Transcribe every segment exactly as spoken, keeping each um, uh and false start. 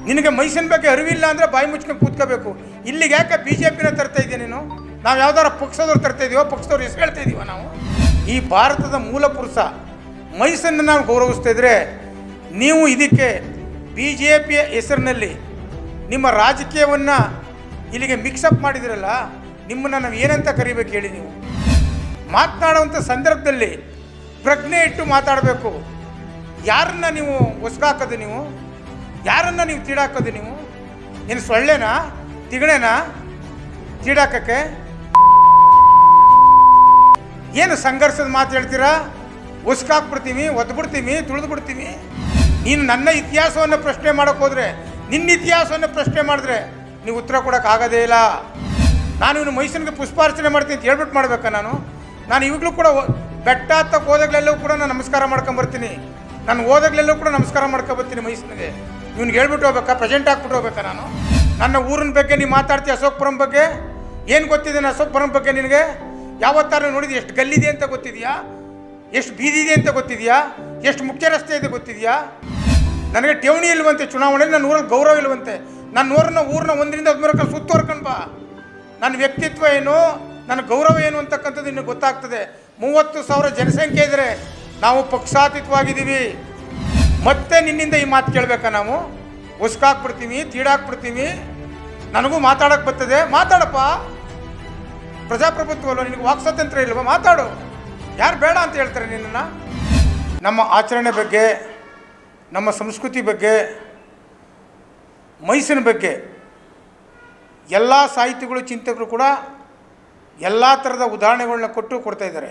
ನಿನಗೆ ಮೈಸೂರಿನ ಬಗ್ಗೆ ಅರಿವಿಲ್ಲ ಅಂದರೆ ಬಾಯಿ ಮುಚ್ಕೊಂಡು ಕೂತ್ಕೋಬೇಕು. ಇಲ್ಲಿಗೆ ಯಾಕೆ ಬಿ ಜೆ ಪಿನ ತರ್ತಾ ಇದೆಯಾ ನೀನು? ನಾವು ಯಾವ್ದಾರ ಪಕ್ಷದವ್ರು ತರ್ತಾ ಇದೀವೋ, ಪಕ್ಷದವ್ರು ಹೆಸರು ಹೇಳ್ತಾ ಇದೀವ ನಾವು? ಈ ಭಾರತದ ಮೂಲ ಪುರುಷ ಮೈಸೂರನ್ನು ನಾವು ಗೌರವಿಸ್ತಾ ಇದ್ರೆ, ನೀವು ಇದಕ್ಕೆ ಬಿ ಜೆ ಪಿಯ ಹೆಸರಿನಲ್ಲಿ ನಿಮ್ಮ ರಾಜಕೀಯವನ್ನು ಇಲ್ಲಿಗೆ ಮಿಕ್ಸಪ್ ಮಾಡಿದಿರಲ್ಲ, ನಿಮ್ಮನ್ನು ನಾವು ಏನಂತ ಕರಿಬೇಕು ಹೇಳಿ? ನೀವು ಮಾತನಾಡುವಂಥ ಸಂದರ್ಭದಲ್ಲಿ ಪ್ರಜ್ಞೆ ಇಟ್ಟು ಮಾತಾಡಬೇಕು. ಯಾರನ್ನ ನೀವು ಹೊಸ್ಗಾಕೋದು? ನೀವು ಯಾರನ್ನ ನೀವು ತೀಡಾಕೋದು? ನೀವು ಏನು ಸೊಳ್ಳೆನಾ, ತಿಗಣೆನಾ ತೀಡಾಕಕ್ಕೆ? ಏನು ಸಂಘರ್ಷದ ಮಾತು ಹೇಳ್ತೀರಾ? ಹೊಸ್ಕಾಕ್ಬಿಡ್ತೀವಿ, ಒದ್ಬಿಡ್ತೀವಿ, ತುಳಿದು ಬಿಡ್ತೀವಿ. ನೀನು ನನ್ನ ಇತಿಹಾಸವನ್ನು ಪ್ರಶ್ನೆ ಮಾಡೋಕ್ಕೆ ಹೋದರೆ, ನಿನ್ನ ಇತಿಹಾಸವನ್ನು ಪ್ರಶ್ನೆ ಮಾಡಿದ್ರೆ ನೀವು ಉತ್ತರ ಕೊಡೋಕ್ಕಾಗೋದೇ ಇಲ್ಲ. ನಾನು ಇವನು ಮೈಸೂರಿಗೆ ಪುಷ್ಪಾರ್ಚನೆ ಮಾಡ್ತೀನಿ ಅಂತ ಹೇಳ್ಬಿಟ್ಟು ಮಾಡಬೇಕಾ? ನಾನು ನಾನು ಇವಾಗಲೂ ಕೂಡ ಬೆಟ್ಟ ಹತ್ತಕ್ಕೆ ಹೋದಾಗಲೆಲ್ಲೂ ಕೂಡ ನಾನು ನಮಸ್ಕಾರ ಮಾಡ್ಕೊಂಬರ್ತೀನಿ. ನಾನು ಹೋದಾಗಲೆಲ್ಲೂ ಕೂಡ ನಮಸ್ಕಾರ ಮಾಡ್ಕೊಬರ್ತೀನಿ ಮೈಸೂರಿಗೆ. ಇವ್ನಿಗೆ ಹೇಳ್ಬಿಟ್ಟು ಹೋಗ್ಬೇಕಾ? ಪ್ರೆಸೆಂಟ್ ಹಾಕ್ಬಿಟ್ಟು ಹೋಗ್ಬೇಕಾ? ನಾನು ನನ್ನ ಊರಿನ ಬಗ್ಗೆ ನೀವು ಮಾತಾಡ್ತೀಯ, ಅಶೋಕಪುರಂ ಬಗ್ಗೆ ಏನು ಗೊತ್ತಿದೆ? ಅಶೋಕಪುರಂ ಬಗ್ಗೆ ನಿನಗೆ ಯಾವತ್ತಾರು ನೋಡಿದ್ಯಾ? ಎಷ್ಟು ಗಲ್ಲಿದೆ ಅಂತ ಗೊತ್ತಿದೆಯಾ? ಎಷ್ಟು ಬೀದಿ ಇದೆ ಅಂತ ಗೊತ್ತಿದೆಯಾ? ಎಷ್ಟು ಮುಖ್ಯ ರಸ್ತೆ ಇದೆ ಗೊತ್ತಿದೆಯಾ? ನನಗೆ ಠೇವಣಿ ಇಲ್ವಂತೆ, ಚುನಾವಣೆಯಲ್ಲಿ ನನ್ನ ಊರಲ್ಲಿ ಗೌರವ ಇಲ್ವಂತೆ. ನನ್ನ ಊರನ್ನ ಊರನ್ನ ಒಂದರಿಂದ ಹದಿಮೂರಕ್ಕೆ ಸುತ್ತುವರ್ಕೊಂಡು ಬಾ. ನನ್ನ ವ್ಯಕ್ತಿತ್ವ ಏನು, ನನ್ನ ಗೌರವ ಏನು ಅಂತಕ್ಕಂಥದ್ದು ಇನ್ನೂ ಗೊತ್ತಾಗ್ತದೆ. ಮೂವತ್ತು ಸಾವಿರ ಜನಸಂಖ್ಯೆ ಇದ್ದರೆ ನಾವು ಪಕ್ಷಾತೀತವಾಗಿದ್ದೀವಿ. ಮತ್ತೆ ನಿನ್ನಿಂದ ಈ ಮಾತು ಕೇಳಬೇಕಾ? ನಾವು ಉಸ್ಕಾಕ್ಬಿಡ್ತೀವಿ, ತೀಡಾಕ್ಬಿಡ್ತೀವಿ. ನನಗೂ ಮಾತಾಡೋಕ್ಕೆ ಬರ್ತದೆ, ಮಾತಾಡಪ್ಪ. ಪ್ರಜಾಪ್ರಭುತ್ವ ಅಲ್ವ, ನಿನಗೆ ವಾಕ್ ಸ್ವಾತಂತ್ರ್ಯ ಇಲ್ವ? ಮಾತಾಡು. ಯಾರು ಬೇಡ ಅಂತ ಹೇಳ್ತಾರೆ ನಿನ್ನನ್ನು? ನಮ್ಮ ಆಚರಣೆ ಬಗ್ಗೆ, ನಮ್ಮ ಸಂಸ್ಕೃತಿ ಬಗ್ಗೆ, ಮೈಸೂರಿನ ಬಗ್ಗೆ ಎಲ್ಲ ಸಾಹಿತಿಗಳು, ಚಿಂತಕರು ಕೂಡ ಎಲ್ಲ ಥರದ ಉದಾಹರಣೆಗಳನ್ನ ಕೊಟ್ಟು ಕೊಡ್ತಾ ಇದ್ದಾರೆ.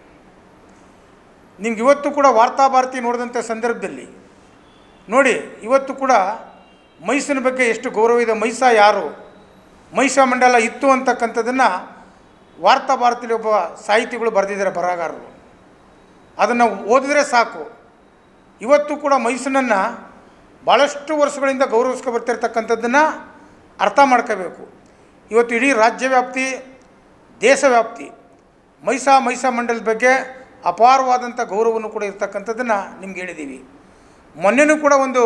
ನಿಮ್ಗೆ ಇವತ್ತು ಕೂಡ ವಾರ್ತಾಭಾರತಿ ನೋಡಿದಂಥ ಸಂದರ್ಭದಲ್ಲಿ ನೋಡಿ, ಇವತ್ತು ಕೂಡ ಮೈಸೂರಿನ ಬಗ್ಗೆ ಎಷ್ಟು ಗೌರವ ಇದೆ, ಮೈಸ ಯಾರು, ಮೈಸ ಮಂಡಲ ಇತ್ತು ಅಂತಕ್ಕಂಥದ್ದನ್ನು ವಾರ್ತಾಭಾರತಿಯಲ್ಲಿ ಒಬ್ಬ ಸಾಹಿತಿಗಳು ಬರೆದಿದ್ದಾರೆ, ಬರಹಗಾರರು. ಅದನ್ನು ಓದಿದ್ರೆ ಸಾಕು. ಇವತ್ತು ಕೂಡ ಮೈಸೂರನ್ನು ಭಾಳಷ್ಟು ವರ್ಷಗಳಿಂದ ಗೌರವಿಸ್ಕೊ ಬರ್ತಿರ್ತಕ್ಕಂಥದ್ದನ್ನು ಅರ್ಥ ಮಾಡ್ಕೋಬೇಕು. ಇವತ್ತು ಇಡೀ ರಾಜ್ಯವ್ಯಾಪ್ತಿ, ದೇಶವ್ಯಾಪ್ತಿ ಮೈಸಾ ಮೈಸಾ ಮಂಡಲದ ಬಗ್ಗೆ ಅಪಾರವಾದಂಥ ಗೌರವವನ್ನು ಕೂಡ ಇರ್ತಕ್ಕಂಥದ್ದನ್ನು ನಿಮ್ಗೆ ಹೇಳಿದ್ದೀವಿ. ಮೊನ್ನೆನೂ ಕೂಡ ಒಂದು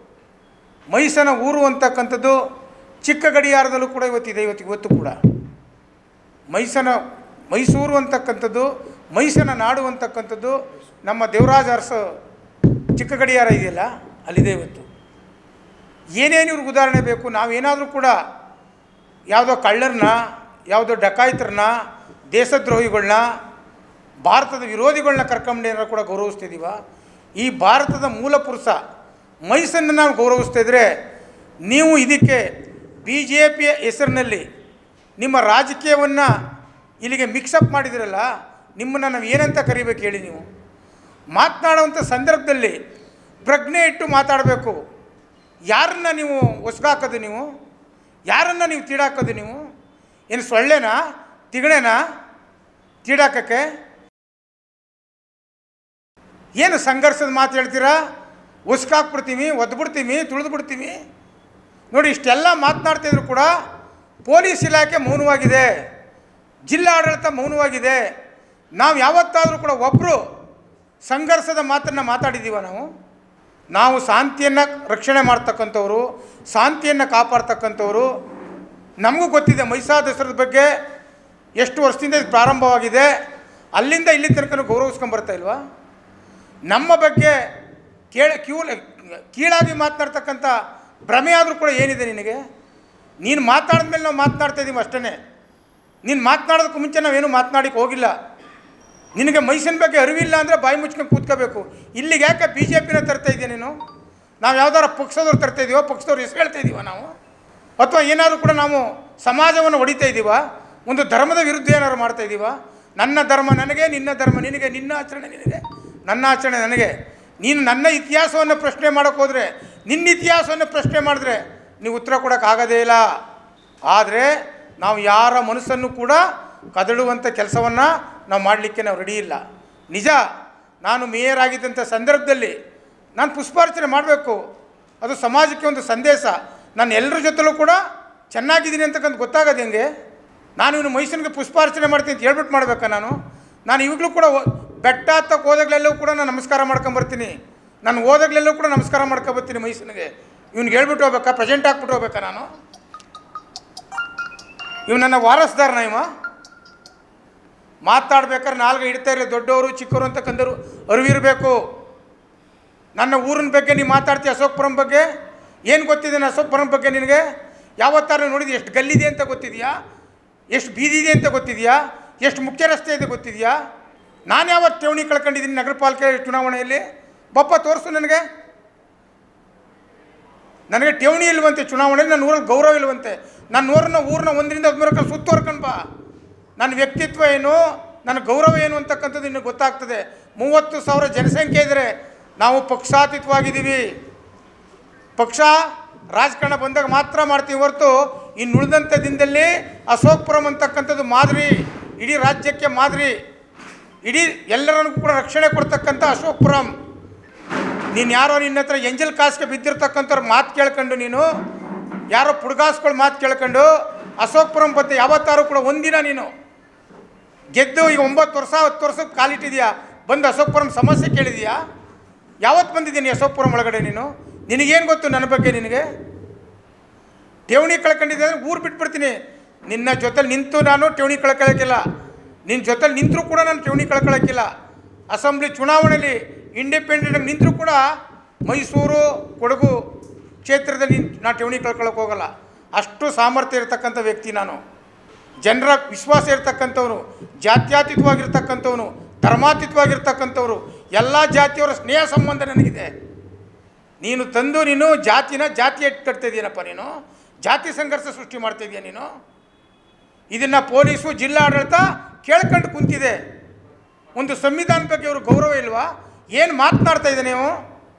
ಮೈಸನ ಊರು ಅಂತಕ್ಕಂಥದ್ದು ಚಿಕ್ಕ ಗಡಿಯಾರದಲ್ಲೂ ಕೂಡ ಇವತ್ತಿದೆ. ಇವತ್ತು ಇವತ್ತು ಕೂಡ ಮೈಸನ ಮೈಸೂರು ಅಂತಕ್ಕಂಥದ್ದು, ಮೈಸನ ನಾಡು ಅಂತಕ್ಕಂಥದ್ದು ನಮ್ಮ ದೇವರಾಜ ಅರಸು ಚಿಕ್ಕ ಗಡಿಯಾರ ಇದೆಯಲ್ಲ, ಅಲ್ಲಿದೆ ಇವತ್ತು. ಏನೇನು ಇವ್ರಿಗೆ ಉದಾಹರಣೆ ಬೇಕು? ನಾವೇನಾದರೂ ಕೂಡ ಯಾವುದೋ ಕಳ್ಳರನ್ನ, ಯಾವುದೋ ಡಕಾಯಿತರನ್ನ, ದೇಶದ್ರೋಹಿಗಳನ್ನ, ಭಾರತದ ವಿರೋಧಿಗಳನ್ನ ಕರ್ಕೊಂಡೇನಾರು ಕೂಡ ಗೌರವಿಸ್ತಿದ್ದೀವ? ಈ ಭಾರತದ ಮೂಲ ಪುರುಷ ಮೈಸೂರನ್ನು ನಾವು ಗೌರವಿಸ್ತಾ ಇದ್ದರೆ, ನೀವು ಇದಕ್ಕೆ ಬಿ ಜೆ ಪಿಯ ಹೆಸರಿನಲ್ಲಿ ನಿಮ್ಮ ರಾಜಕೀಯವನ್ನು ಇಲ್ಲಿಗೆ ಮಿಕ್ಸಪ್ ಮಾಡಿದಿರಲ್ಲ, ನಿಮ್ಮನ್ನು ನಾವು ಏನಂತ ಕರಿಬೇಕು ಹೇಳಿ? ನೀವು ಮಾತನಾಡುವಂಥ ಸಂದರ್ಭದಲ್ಲಿ ಪ್ರಜ್ಞೆ ಇಟ್ಟು ಮಾತಾಡಬೇಕು. ಯಾರನ್ನ ನೀವು ಹೊಸ್ಗಾಕೋದು? ನೀವು ಯಾರನ್ನ ನೀವು ತೀಡಾಕೋದು? ನೀವು ಏನು ಸೊಳ್ಳೆನಾ, ತಿಗಣೆನಾ ತೀಡಾಕಕ್ಕೆ? ಏನು ಸಂಘರ್ಷದ ಮಾತು ಹೇಳ್ತೀರಾ? ಹೊಸ್ಕಾಕ್ಬಿಡ್ತೀವಿ, ಒದ್ಬಿಡ್ತೀವಿ, ತುಳಿದು ಬಿಡ್ತೀವಿ. ನೋಡಿ, ಇಷ್ಟೆಲ್ಲ ಮಾತನಾಡ್ತಿದ್ರು ಕೂಡ ಪೊಲೀಸ್ ಇಲಾಖೆ ಮೌನವಾಗಿದೆ, ಜಿಲ್ಲಾಡಳಿತ ಮೌನವಾಗಿದೆ. ನಾವು ಯಾವತ್ತಾದರೂ ಕೂಡ ಒಬ್ಬರು ಸಂಘರ್ಷದ ಮಾತನ್ನು ಮಾತಾಡಿದ್ದೀವ? ನಾವು ನಾವು ಶಾಂತಿಯನ್ನು ರಕ್ಷಣೆ ಮಾಡ್ತಕ್ಕಂಥವ್ರು, ಶಾಂತಿಯನ್ನು ಕಾಪಾಡ್ತಕ್ಕಂಥವ್ರು. ನಮಗೂ ಗೊತ್ತಿದೆ ಮೈಸಾ ದಸರದ ಬಗ್ಗೆ ಎಷ್ಟು ವರ್ಷದಿಂದ ಇದು ಪ್ರಾರಂಭವಾಗಿದೆ, ಅಲ್ಲಿಂದ ಇಲ್ಲಿ ತನಕ ಗೌರವಿಸ್ಕೊಂಬರ್ತಾ ಇಲ್ವಾ? ನಮ್ಮ ಬಗ್ಗೆ ಕೇಳ ಕ್ಯೂ ಕೀಳಾಗಿ ಮಾತನಾಡ್ತಕ್ಕಂಥ ಭ್ರಮೆ ಆದರೂ ಕೂಡ ಏನಿದೆ ನಿನಗೆ? ನೀನು ಮಾತಾಡಿದ ಮೇಲೆ ನಾವು ಮಾತನಾಡ್ತಾ ಇದ್ದೀವಿ ಅಷ್ಟೇ. ನೀನು ಮಾತನಾಡೋದಕ್ಕೂ ಮುಂಚೆ ನಾವೇನು ಮಾತನಾಡಿಕ್ಕೆ ಹೋಗಿಲ್ಲ. ನಿನಗೆ ಮೈಸೂರಿನ ಬಗ್ಗೆ ಅರಿವಿಲ್ಲ ಅಂದರೆ ಬಾಯಿ ಮುಚ್ಕೊಂಡು ಕೂತ್ಕೋಬೇಕು. ಇಲ್ಲಿಗೆ ಯಾಕೆ ಬಿ ಜೆ ಪಿನ ತರ್ತಾ ಇದೆಯಾ ನೀನು? ನಾವು ಯಾವ್ದಾರ ಪಕ್ಷದವ್ರು ತರ್ತಾ ಇದೀವೋ, ಪಕ್ಷದವ್ರು ಹೆಸರು ಹೇಳ್ತಾ ಇದ್ದೀವ ನಾವು? ಅಥವಾ ಏನಾದರೂ ಕೂಡ ನಾವು ಸಮಾಜವನ್ನು ಹೊಡಿತಾ ಇದ್ದೀವ? ಒಂದು ಧರ್ಮದ ವಿರುದ್ಧ ಏನಾದ್ರು ಮಾಡ್ತಾ ಇದ್ದೀವ? ನನ್ನ ಧರ್ಮ ನನಗೆ, ನಿನ್ನ ಧರ್ಮ ನಿನಗೆ, ನಿನ್ನ ಆಚರಣೆ ನಿನಗೆ, ನನ್ನ ಆಚರಣೆ ನನಗೆ. ನೀನು ನನ್ನ ಇತಿಹಾಸವನ್ನು ಪ್ರಶ್ನೆ ಮಾಡೋಕ್ಕೆ ಹೋದರೆ, ನಿನ್ನ ಇತಿಹಾಸವನ್ನು ಪ್ರಶ್ನೆ ಮಾಡಿದ್ರೆ ನೀವು ಉತ್ತರ ಕೊಡೋಕ್ಕಾಗೋದೇ ಇಲ್ಲ. ಆದರೆ ನಾವು ಯಾರ ಮನಸ್ಸನ್ನು ಕೂಡ ಕದಡುವಂಥ ಕೆಲಸವನ್ನು ನಾವು ಮಾಡಲಿಕ್ಕೆ ನಾವು ರೆಡಿ ಇಲ್ಲ. ನಿಜ, ನಾನು ಮೇಯರ್ ಆಗಿದ್ದಂಥ ಸಂದರ್ಭದಲ್ಲಿ ನಾನು ಪುಷ್ಪಾರ್ಚನೆ ಮಾಡಬೇಕು, ಅದು ಸಮಾಜಕ್ಕೆ ಒಂದು ಸಂದೇಶ. ನಾನು ಎಲ್ಲರ ಜೊತೆಲೂ ಕೂಡ ಚೆನ್ನಾಗಿದ್ದೀನಿ ಅಂತಕ್ಕಂಥ ಗೊತ್ತಾಗೋದು ಹೆಂಗೆ? ನಾನು ಇವನು ಮೈಸೂರಿಗೆ ಪುಷ್ಪಾರ್ಚನೆ ಮಾಡ್ತೀನಿ ಅಂತ ಹೇಳ್ಬಿಟ್ಟು ಮಾಡಬೇಕಾ? ನಾನು ನಾನು ಇವಾಗಲೂ ಕೂಡ ಬೆಟ್ಟ ಹತ್ತಕ್ಕೆ ಹೋದಾಗಲೆಲ್ಲೂ ಕೂಡ ನಾನು ನಮಸ್ಕಾರ ಮಾಡ್ಕೊಂಬರ್ತೀನಿ. ನಾನು ಹೋದಾಗಲೆಲ್ಲೂ ಕೂಡ ನಮಸ್ಕಾರ ಮಾಡ್ಕೊಬರ್ತೀನಿ ಮೈಸೂರಿಗೆ. ಇವ್ನಿಗೆ ಹೇಳ್ಬಿಟ್ಟು ಹೋಗ್ಬೇಕಾ, ಪ್ರೆಸೆಂಟ್ ಹಾಕ್ಬಿಟ್ಟು ಹೋಗ್ಬೇಕಾ ನಾನು? ಇವ್ ನನ್ನ ವಾರಸ್ದಾರನ ಇವ? ಮಾತಾಡ್ಬೇಕಾದ್ರೆ ನಾಲ್ಕು ಇಡ್ತಾ ಇರಲಿ, ದೊಡ್ಡವರು ಚಿಕ್ಕವರು ಅಂತ ಕಂದರು ಅರಿವಿರಬೇಕು. ನನ್ನ ಊರಿನ ಬಗ್ಗೆ ನೀವು ಮಾತಾಡ್ತೀಯ, ಅಶೋಕಪುರಂ ಬಗ್ಗೆ ಏನು ಗೊತ್ತಿದೆ? ಅಶೋಕಪುರಂ ಬಗ್ಗೆ ನಿನಗೆ ಯಾವತ್ತಾರು ನೋಡಿದ್ಯಾ? ಎಷ್ಟು ಗಲ್ಲಿದೆ ಅಂತ ಗೊತ್ತಿದೆಯಾ? ಎಷ್ಟು ಬೀದಿ ಇದೆ ಅಂತ ಗೊತ್ತಿದೆಯಾ? ಎಷ್ಟು ಮುಖ್ಯ ರಸ್ತೆ ಇದೆ ಗೊತ್ತಿದೆಯಾ? ನಾನು ಯಾವತ್ತು ಠೇವಣಿ ಕಳ್ಕೊಂಡಿದ್ದೀನಿ ನಗರ ಪಾಲಿಕೆ ಚುನಾವಣೆಯಲ್ಲಿ? ಬಪ್ಪ ತೋರಿಸು ನನಗೆ. ನನಗೆ ಠೇವಣಿ ಇಲ್ವಂತೆ ಚುನಾವಣೆಯಲ್ಲಿ, ನನ್ನ ಊರಲ್ಲಿ ಗೌರವ ಇಲ್ವಂತೆ. ನನ್ನ ಊರನ್ನ ಊರನ್ನ ಒಂದರಿಂದ ಹದಿಮೂರಕ್ಕೆ ಸುತ್ತುವರ್ಕೊಂಡು ಬಾ. ನನ್ನ ವ್ಯಕ್ತಿತ್ವ ಏನು, ನನ್ನ ಗೌರವ ಏನು ಅಂತಕ್ಕಂಥದ್ದು ಇನ್ನೂ ಗೊತ್ತಾಗ್ತದೆ. ಮೂವತ್ತು ಸಾವಿರ ಜನಸಂಖ್ಯೆ ಇದ್ದರೆ ನಾವು ಪಕ್ಷಾತೀತವಾಗಿದ್ದೀವಿ. ಪಕ್ಷ ರಾಜಕಾರಣ ಬಂದಾಗ ಮಾತ್ರ ಮಾಡ್ತೀವಿ ಹೊರತು ಇನ್ನು ಉಳಿದಂಥ ದಿನದಲ್ಲಿ ಅಶೋಕಪುರಂ ಅಂತಕ್ಕಂಥದ್ದು ಮಾದರಿ, ಇಡೀ ರಾಜ್ಯಕ್ಕೆ ಮಾದರಿ, ಇಡೀ ಎಲ್ಲರಿಗೂ ಕೂಡ ರಕ್ಷಣೆ ಕೊಡ್ತಕ್ಕಂಥ ಅಶೋಕಪುರಂ. ನೀನು ಯಾರೋ ನಿನ್ನ ಹತ್ರ ಎಂಜಲ್ ಕಾಸಿಗೆ ಬಿದ್ದಿರ್ತಕ್ಕಂಥವ್ರ ಮಾತು ಕೇಳ್ಕೊಂಡು, ನೀನು ಯಾರೋ ಪುಡ್ಗಾಸ್ಗಳು ಮಾತು ಕೇಳ್ಕೊಂಡು ಅಶೋಕಪುರಂ ಬಗ್ಗೆ ಯಾವತ್ತಾರು ಕೂಡ ಒಂದಿನ ನೀನು ಗೆದ್ದು ಈಗ ಒಂಬತ್ತು ವರ್ಷ ಹತ್ತು ವರ್ಷಕ್ಕೆ ಕಾಲಿಟ್ಟಿದೆಯಾ, ಬಂದು ಅಶೋಕಪುರಂ ಸಮಸ್ಯೆ ಕೇಳಿದೆಯಾ? ಯಾವತ್ತು ಬಂದಿದ್ದೀನಿ ಅಶೋಕಪುರಂ ಒಳಗಡೆ ನೀನು? ನಿನಗೇನು ಗೊತ್ತು ನನ್ನ ಬಗ್ಗೆ? ನಿನಗೆ ಠೇವಣಿ ಕಳ್ಕೊಂಡಿದ್ದೆ ಅಂದರೆ ಊರು ಬಿಟ್ಬಿಡ್ತೀನಿ. ನಿನ್ನ ಜೊತೆಲಿ ನಿಂತು ನಾನು ಠೇವಣಿ ಕಳ್ಕೊಳ್ಳೋಕ್ಕಿಲ್ಲ, ನಿನ್ನ ಜೊತೆಲಿ ನಿಂತರೂ ಕೂಡ ನಾನು ಠೇವಣಿ ಕಳ್ಕೊಳ್ಳೋಕ್ಕಿಲ್ಲ. ಅಸೆಂಬ್ಲಿ ಚುನಾವಣೆಯಲ್ಲಿ ಇಂಡಿಪೆಂಡೆಂಟ್ ನಿಂತರೂ ಕೂಡ ಮೈಸೂರು ಕೊಡಗು ಕ್ಷೇತ್ರದಲ್ಲಿ ನಾನು ಠೇವಣಿ ಕಳ್ಕೊಳ್ಳೋಕೆ ಹೋಗಲ್ಲ. ಅಷ್ಟು ಸಾಮರ್ಥ್ಯ ಇರತಕ್ಕಂಥ ವ್ಯಕ್ತಿ ನಾನು. ಜನರ ವಿಶ್ವಾಸ ಇರ್ತಕ್ಕಂಥವನು, ಜಾತ್ಯತೀತವಾಗಿರ್ತಕ್ಕಂಥವನು, ಧರ್ಮಾತೀತವಾಗಿರ್ತಕ್ಕಂಥವ್ರು, ಎಲ್ಲ ಜಾತಿಯವರ ಸ್ನೇಹ ಸಂಬಂಧ ನನಗಿದೆ. ನೀನು ತಂದು ನೀನು ಜಾತಿನ ಜಾತಿ ಇಟ್ಕೊಡ್ತಾಯಿದ್ದೀನಪ್ಪ, ನೀನು ಜಾತಿ ಸಂಘರ್ಷ ಸೃಷ್ಟಿ ಮಾಡ್ತಾಯಿದ್ದೀಯ ನೀನು. ಇದನ್ನು ಪೊಲೀಸು ಜಿಲ್ಲಾಡಳಿತ ಕೇಳ್ಕೊಂಡು ಕುಂತಿದೆ. ಒಂದು ಸಂವಿಧಾನ ಬಗ್ಗೆ ಅವರು ಗೌರವ ಇಲ್ವಾ? ಏನು ಮಾತನಾಡ್ತಾ ಇದೆ ನೀವು?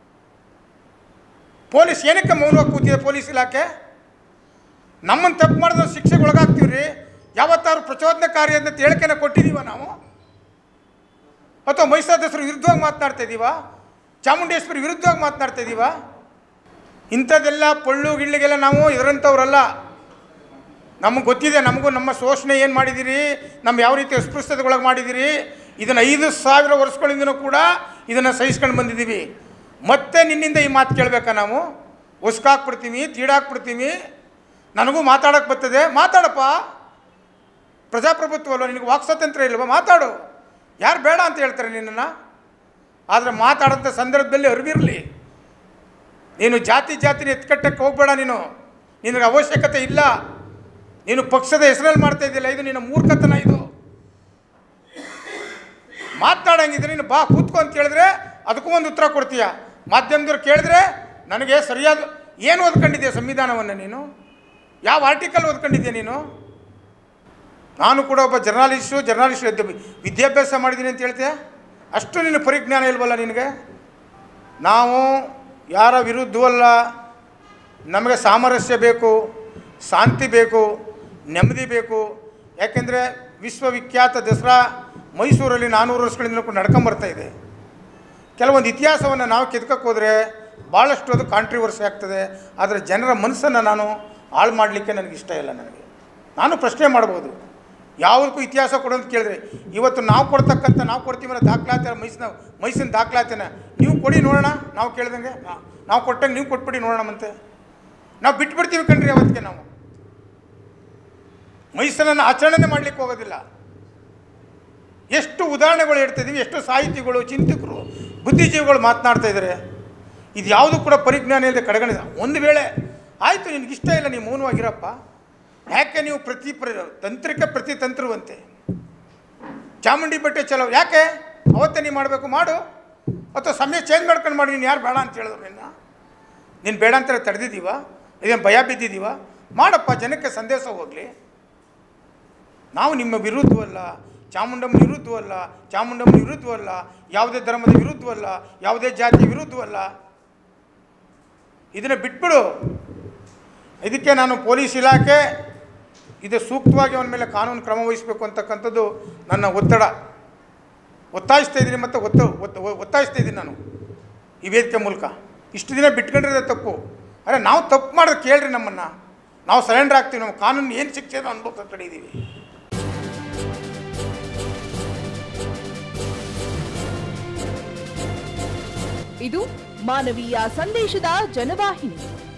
ಪೊಲೀಸ್ ಏನಕ್ಕೆ ಮೌನವಾಗಿ ಕೂತಿದೆ? ಪೊಲೀಸ್ ಇಲಾಖೆ ನಮ್ಮನ್ನು ತಪ್ಪು ಮಾಡಿದ್ರೆ ಶಿಕ್ಷೆಗೆ ಒಳಗಾಗ್ತೀವಿ ರೀ. ಯಾವತ್ತಾರು ಪ್ರಚೋದನಕಾರಿ ಅಂತ ಹೇಳಿಕೆನ ಕೊಟ್ಟಿದ್ದೀವ ನಾವು? ಅಥವಾ ಮಹಿಷಾಸುರ ವಿರುದ್ಧವಾಗಿ ಮಾತನಾಡ್ತಾ ಇದ್ದೀವ? ಚಾಮುಂಡೇಶ್ವರಿ ವಿರುದ್ಧವಾಗಿ ಮಾತನಾಡ್ತಾ ಇದ್ದೀವ? ಇಂಥದ್ದೆಲ್ಲ ಪೊಳ್ಳು ಗಿಳ್ಳಿಗೆಲ್ಲ ನಾವು ಇದರಂಥವ್ರಲ್ಲ. ನಮಗೆ ಗೊತ್ತಿದೆ, ನಮಗೂ ನಮ್ಮ ಶೋಷಣೆ ಏನು ಮಾಡಿದ್ದೀರಿ, ನಮ್ಮ ಯಾವ ರೀತಿ ಅಸ್ಪೃಶ್ಯತೆಗೊಳಗೆ ಮಾಡಿದ್ದೀರಿ. ಇದನ್ನು ಐದು ಸಾವಿರ ವರ್ಷಗಳಿಂದನೂ ಕೂಡ ಇದನ್ನು ಸಹಿಸ್ಕೊಂಡು ಬಂದಿದ್ದೀವಿ. ಮತ್ತೆ ನಿನ್ನಿಂದ ಈ ಮಾತು ಕೇಳಬೇಕಾ ನಾವು? ಉಸ್ಕಾಕ್ಬಿಡ್ತೀವಿ, ತೀಡಾಕ್ಬಿಡ್ತೀವಿ. ನನಗೂ ಮಾತಾಡೋಕ್ಕೆ ಬರ್ತದೆ, ಮಾತಾಡಪ್ಪ. ಪ್ರಜಾಪ್ರಭುತ್ವ ಅಲ್ವ, ನಿನಗೆ ವಾಕ್ ಸ್ವಾತಂತ್ರ್ಯ ಇಲ್ವ? ಮಾತಾಡು. ಯಾರು ಬೇಡ ಅಂತ ಹೇಳ್ತಾರೆ ನಿನ್ನನ್ನು? ಆದರೆ ಮಾತಾಡೋಂಥ ಸಂದರ್ಭದಲ್ಲಿ ಅರಿವಿರಲಿ. ನೀನು ಜಾತಿ ಜಾತಿನ ಎತ್ಕಟ್ಟಕ್ಕೆ ಹೋಗಬೇಡ. ನೀನು ನಿನಗೆ ಅವಶ್ಯಕತೆ ಇಲ್ಲ. ನೀನು ಪಕ್ಷದ ಹೆಸರಲ್ಲಿ ಮಾಡ್ತಾ ಇದ್ದಿಲ್ಲ. ಇದು ನಿನ್ನ ಮೂರ್ಖತನ. ಇದು ಮಾತನಾಡಂಗಿದ್ರೆ ನೀನು ಬಾ ಕೂತ್ಕೊ ಅಂತ ಹೇಳಿದ್ರೆ ಅದಕ್ಕೂ ಒಂದು ಉತ್ತರ ಕೊಡ್ತೀಯ. ಮಾಧ್ಯಮದವ್ರು ಕೇಳಿದ್ರೆ ನನಗೆ ಸರಿಯಾದ ಏನು ಓದ್ಕೊಂಡಿದ್ಯಾ ಸಂವಿಧಾನವನ್ನು? ನೀನು ಯಾವ ಆರ್ಟಿಕಲ್ ಓದ್ಕೊಂಡಿದ್ಯಾ ನೀನು? ನಾನು ಕೂಡ ಒಬ್ಬ ಜರ್ನಾಲಿಸ್ಟು, ಜರ್ನಾಲಿಸ್ಟ್ ವಿದ್ಯಾಭ್ಯಾಸ ಮಾಡಿದ್ದೀನಿ ಅಂತ ಹೇಳ್ತೀಯ. ಅಷ್ಟು ನಿನ್ನ ಪರಿಜ್ಞಾನ ಇಲ್ವಲ್ಲ ನಿನಗೆ? ನಾವು ಯಾರ ವಿರುದ್ಧವಲ್ಲ. ನಮಗೆ ಸಾಮರಸ್ಯ ಬೇಕು, ಶಾಂತಿ ಬೇಕು, ನೆಮ್ಮದಿ ಬೇಕು. ಯಾಕೆಂದರೆ ವಿಶ್ವವಿಖ್ಯಾತ ದಸರಾ ಮೈಸೂರಲ್ಲಿ ನಾನ್ನೂರು ವರ್ಷಗಳಿಂದ ಕೂಡ ನಡ್ಕೊಂಬರ್ತಾ ಇದೆ. ಕೆಲವೊಂದು ಇತಿಹಾಸವನ್ನು ನಾವು ಕೆದ್ಕಕ್ಕೆ ಹೋದರೆ ಭಾಳಷ್ಟು ಅದು ಕಾಂಟ್ರಿವರ್ಸಿ ಆಗ್ತದೆ. ಆದರೆ ಜನರ ಮನಸ್ಸನ್ನು ನಾನು ಹಾಳು ಮಾಡಲಿಕ್ಕೆ ನನಗೆ ಇಷ್ಟ ಇಲ್ಲ. ನನಗೆ ನಾನು ಪ್ರಶ್ನೆ ಮಾಡ್ಬೋದು, ಯಾವುದಕ್ಕೂ ಇತಿಹಾಸ ಕೊಡೋದು ಕೇಳಿದ್ರೆ ಇವತ್ತು ನಾವು ಕೊಡ್ತಕ್ಕಂಥ ನಾವು ಕೊಡ್ತೀವಲ್ಲ ದಾಖಲಾತಿ, ಮೈಸೂರಿನ ಮೈಸೂರಿನ ದಾಖಲಾತಿನ ನೀವು ಕೊಡಿ ನೋಡೋಣ. ನಾವು ಕೇಳ್ದಂಗೆ ನಾವು ಕೊಟ್ಟಂಗೆ ನೀವು ಕೊಟ್ಬಿಡಿ ನೋಡೋಣ. ಮತ್ತೆ ನಾವು ಬಿಟ್ಬಿಡ್ತೀವಿ ಕಣ್ರಿ. ಅವತ್ತಿಗೆ ನಾವು ಮೈಸೂರನ್ನು ಆಚರಣೆ ಮಾಡಲಿಕ್ಕೆ ಹೋಗೋದಿಲ್ಲ. ಎಷ್ಟು ಉದಾಹರಣೆಗಳು ಇಡ್ತಿದ್ದೀವಿ, ಎಷ್ಟು ಸಾಹಿತಿಗಳು, ಚಿಂತಕರು, ಬುದ್ಧಿಜೀವಿಗಳು ಮಾತನಾಡ್ತಾ ಇದ್ದಾರೆ. ಇದು ಯಾವುದು ಕೂಡ ಪರಿಜ್ಞಾನ ಇಲ್ಲದೆ ಕಡೆಗಣಿಸ. ಒಂದು ವೇಳೆ ಆಯಿತು ನಿನಗಿಷ್ಟ ಇಲ್ಲ, ನೀವು ಮೌನವಾಗಿರಪ್ಪ. ಯಾಕೆ ನೀವು ಪ್ರತಿ ಪ್ರ ತಂತ್ರಕ್ಕೆ ಪ್ರತಿ ತಂತ್ರವಂತೆ ಚಾಮುಂಡಿ ಬೆಟ್ಟ ಚಲೋ ಯಾಕೆ ಅವತ್ತೇ ನೀವು ಮಾಡಬೇಕು ಮಾಡು, ಅಥವಾ ಸಮಯ ಚೇಂಜ್ ಮಾಡ್ಕೊಂಡು ಮಾಡಿ. ನೀನು ಯಾರು ಬೇಡ ಅಂತ ಹೇಳಿದ್ರು ನಿನ್ನ? ನೀನು ಬೇಡ ಅಂತ ತಡೆದಿದ್ದೀವ? ಇದೇನು ಭಯ ಬಿದ್ದಿದ್ದೀವ? ಮಾಡಪ್ಪ, ಜನಕ್ಕೆ ಸಂದೇಶ ಹೋಗಲಿ. ನಾವು ನಿಮ್ಮ ವಿರುದ್ಧವಲ್ಲ, ಚಾಮುಂಡಮ್ಮನ ವಿರುದ್ಧವಲ್ಲ, ಚಾಮುಂಡಮ್ಮನ ವಿರುದ್ಧವಲ್ಲ, ಯಾವುದೇ ಧರ್ಮದ ವಿರುದ್ಧವಲ್ಲ, ಯಾವುದೇ ಜಾತಿಯ ವಿರುದ್ಧವಲ್ಲ. ಇದನ್ನು ಬಿಟ್ಬಿಡು. ಇದಕ್ಕೆ ನಾನು ಪೊಲೀಸ್ ಇಲಾಖೆ ಇದು ಸೂಕ್ತವಾಗಿ ಅವನ ಮೇಲೆ ಕಾನೂನು ಕ್ರಮ ವಹಿಸಬೇಕು ಅಂತಕ್ಕಂಥದ್ದು ನನ್ನ ಒತ್ತಡ. ಒತ್ತಾಯಿಸ್ತಾ ಇದ್ದೀನಿ, ಮತ್ತು ಒತ್ತ ಒತ್ತಾಯಿಸ್ತಾ ಇದ್ದೀನಿ ನಾನು ಈ ವೇದಿಕೆ ಮೂಲಕ. ಇಷ್ಟು ದಿನ ಬಿಟ್ಕೊಂಡಿರೋದೇ ತಪ್ಪು. ಅರೆ ನಾವು ತಪ್ಪು ಮಾಡೋದು ಕೇಳ್ರಿ, ನಮ್ಮನ್ನು ನಾವು ಸರೆಂಡರ್ ಆಗ್ತೀವಿ. ನಮ್ಮ ಕಾನೂನು ಏನು ಶಿಕ್ಷೆ ಅನುಭವ ಕಡಿದೀವಿ. ಇದು ಮಾನವೀಯ ಸಂದೇಶದ ಜನವಾಹಿನಿ.